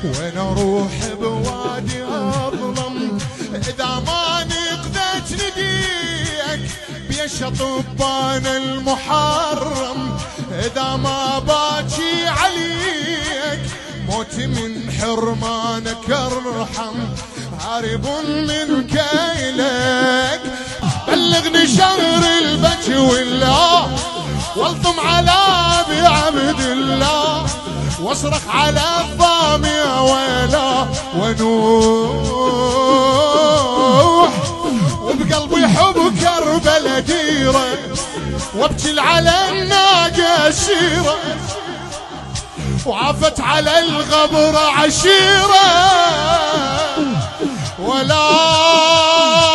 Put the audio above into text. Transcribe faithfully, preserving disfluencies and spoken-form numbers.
وين اروح بوادي اظلم اذا ما نقدت نديك بيش طبان المحرم اذا ما باكي عليك موتي من حرمانك ارحم هارب من كيلك بلغني شهر البكي والله والطم على ابي عبد الله واصرخ على الضامي ويلا ونوح وبقلبي حب كربلا ديره وابكي على الناقه شيره وعافت على الغبر عشيره ولا